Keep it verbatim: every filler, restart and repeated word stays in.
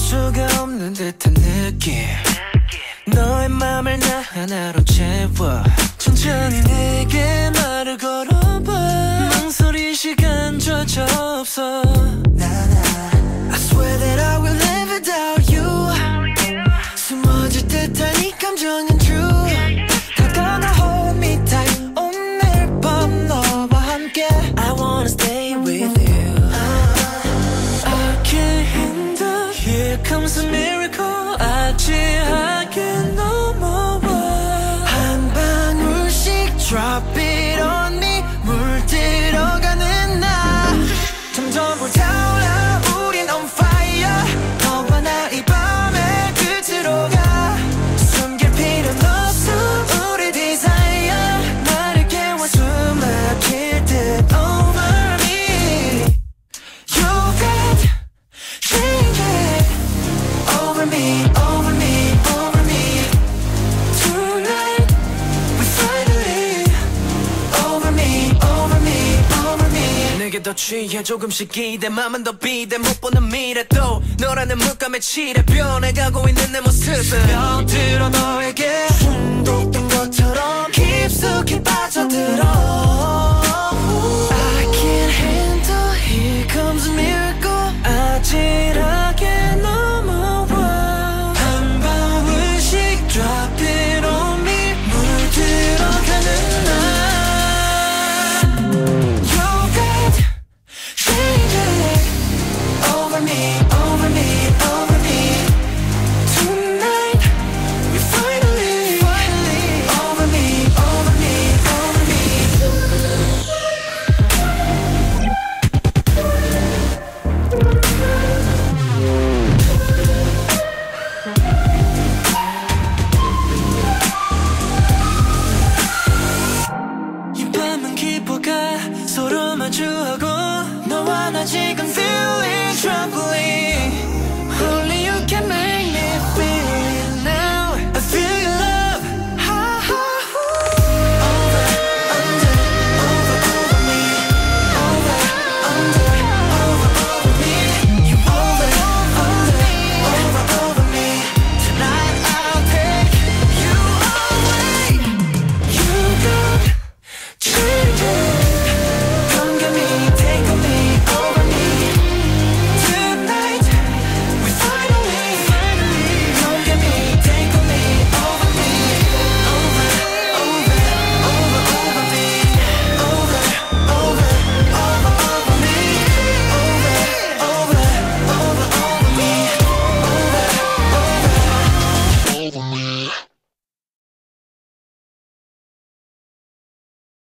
수가 없는 듯한 느낌. 너의 맘을 나 하나로 채워. 천천히 내게 말을 걸어봐. 망설일 시간조차 없어. I swear that I will live without you. 숨어질 듯한 이 감정은 true. 다가가 hold me tight. 오늘 밤 너와 함께 I wanna stay with you. I can't handle. Here comes a miracle. 아찔하게 넘어와. 한 방울씩 drop it on me. 물들어가는 나. 점점 불타올라. 우린 on fire. 너와 나 이 밤의 끝으로 가. 숨길 필요는 없어. 우리 desire. 나를 깨워 숨 막힐 듯 over me. You got change it over me, over me, over me. Tonight we finally over me, over me, over me. 내게 더 취해 조금씩 기대. 맘은 더 비대. 못 보는 미래도 너라는 물감에 칠해. 변해가고 있는 내 모습은 뼈들어 너에게 중독된 것처럼 깊숙이 빠져들어. I can't handle. Here comes a miracle. 아찔하게 넘어와. 한 방울씩 drop it on me. 물들어가는 나. You got change it over me, over me, over me. Tonight we finally, finally over me, over me, over me. 이 밤은 깊어가. 서로 마주하고 너와 나 지금 feeling trampoline.